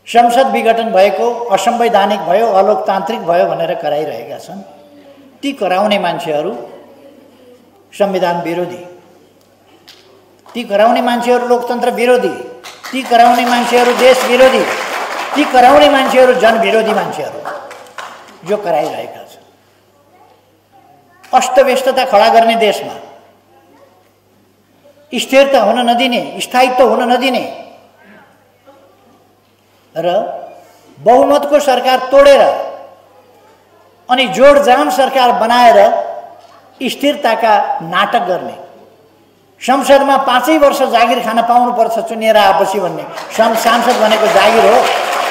संसद विघटन भएको, असंवैधानिक भयो, अलोकतान्त्रिक भयो भनेर कराइरहेका छन्। ती कराउने मान्छेहरू संविधान विरोधी, ती कराउने मान्छेहरू लोकतन्त्र विरोधी, ती कराउने मान्छेहरू देश विरोधी, ती कराउने मान्छेहरू जनविरोधी मान्छेहरू जो कराइरहेका छन्। अस्तव्यस्तता खडा गर्ने देशमा स्थिरता हुन नदिने, स्थायित्व हुन नदिने र बहुमतको सरकार तोडेर अनि जोडजाम सरकार बनाएर स्थिरताका नाटक गर्ने, संसदमा 5 वर्ष जागिर खान पाउनुपर्छ चुनिएर आएपछि भन्ने। सांसद भनेको जागिर हो,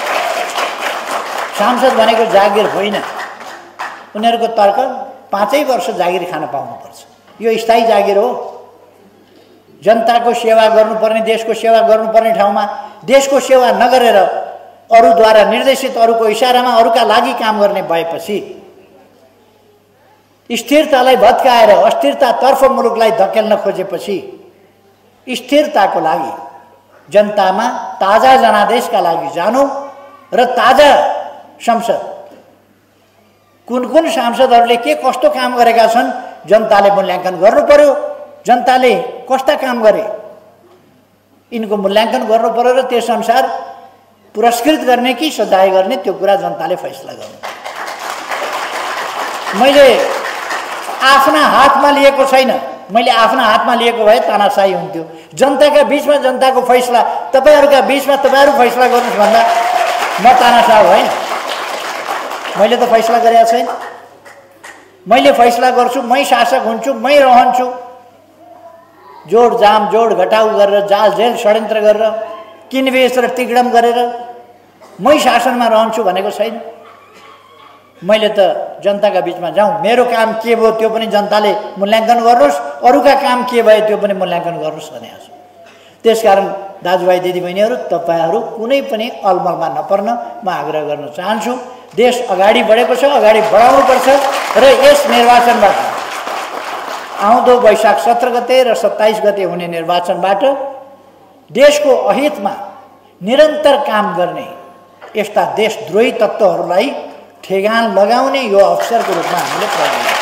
सांसद भनेको जागिर होइन। उनीहरूको तर्क 5 वर्ष जागिर खान पाउनुपर्छ, यो स्थायी जागिर हो। जनताको सेवा गर्नुपर्ने, देशको सेवा गर्नुपर्ने ठाउँमा देशको सेवा नगरेर अरूद्वारा निर्देशित, अरूको इशारामा अरूका लागि काम गर्ने भएपछि स्थिरतालाई भत्काएर अस्थिरतातर्फ मुलुकलाई धकेल्न खोजेपछि स्थिरताको लागि जनतामा ताजा जनादेशका लागि जानु र ताजा संसद कुन कुन सांसदहरूले के कस्तो काम गरेका छन् जनताले मूल्याङ्कन गर्नु पर्यो। जनताले कस्ता काम गरे यिनको मूल्याङ्कन गर्नु पर्यो र त्यसअनुसार पुरस्कृत गर्ने कि सजाय गर्ने त्यो कुरा जनताले फैसला गर्नु। मैले आफ्ना हातमा लिएको छैन, मैले आफ्ना हातमा लिएको भए तानाशाही हुन्थ्यो। जनताका बीचमा जनताको फैसला, तपाईहरुका बीचमा तपाईहरु फैसला गर्नुस् भन्दा म तानाशाह होइन। मैले त फैसला गरेको छैन, मैले फैसला गर्छु, मै शासक हुन्छु, मै रहन्छु। जोड जाम जोड घटाउ गरेर, जाल जेल षड्यन्त्र गरेर, किनबेच र तिगडम गरेर मै शासनमा रहन्छु भनेको छैन। मैले त जनताका बीचमा जाउँ, मेरो काम के भयो त्यो पनि जनताले मूल्याङ्कन गर्नुस्, अरूका काम के भयो त्यो पनि मूल्याङ्कन गर्नुस् भनेको छु। त्यसकारण दाजुभाइ दिदीबहिनीहरू, तपाईहरु कुनै पनि अलमलमा नपर्न म आग्रह गर्न चाहन्छु। देश अगाडि बढेको छ, अगाडि बढाउनुपर्छ र यस निर्वाचनबाट, आउँदो वैशाख 17 गते र 27 गते हुने निर्वाचनबाट देशको अहितमा निरन्तर काम गर्ने यस्ता देशद्रोही तत्त्वहरूलाई ठेगान लगाउने यो अवसरको रूपमा हामीले प्रयोग गर्छौं।